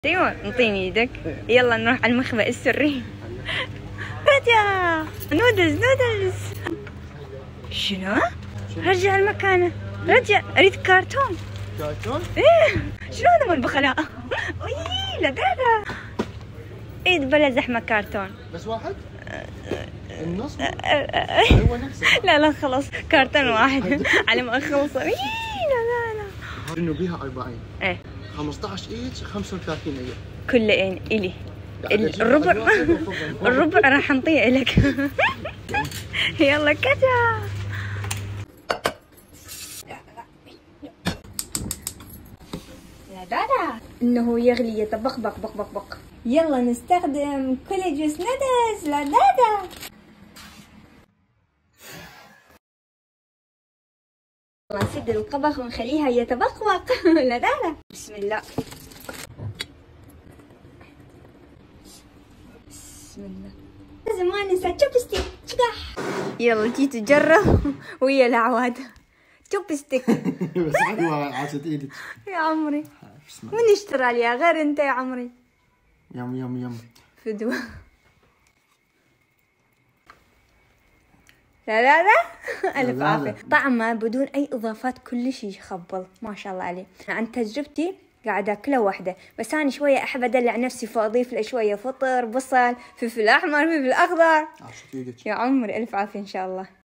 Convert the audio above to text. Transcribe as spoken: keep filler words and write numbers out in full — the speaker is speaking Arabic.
ايوه انطيني ايدك. يلا نروح على المخبأ السري. رجع نودلز نودلز. شنو؟ رجع المكانة. رجع اريد كرتون. كرتون؟ ايه شنو هذا مال بخلاء؟ اي لا لا ايد بلا زحمة كرتون. بس واحد؟ النص؟ هو نفسه. لا لا خلاص كرتون واحد على ما اخلص. اي لا لا لا. انه بيها أربعين. ايه خمسة عشر ايش خمسة وثلاثين ايام. كل إيه الي الربع. الربع راح نطيع لك. يلا كذا. لا دادا انه يغلي يطبخ بق بق بق بق. يلا نستخدم كولاجيوس ندز. لا دادا نسد القبخ ونخليها يتبقبق. لا دادا بسم الله بسم الله. لازم ما ننسى تشوبستيك. شقح. يلا جيت تجرب ويا العواد تشوبستيك. بس حلوة عاشت ايدك يا عمري. من اشترى لي غير انت يا عمري؟ يم يم يم فدوة. لا لا لا ألف عافية. طعمه بدون أي إضافات كلش يخبل ما شاء الله عليه. عن تجربتي قاعدة أكله واحدة، بس أنا شوية أحب أدلع نفسي فأضيف له شوية فطر بصل فلفل أحمر فلفل أخضر. عاشت ايدك يا عمري ألف عافية إن شاء الله.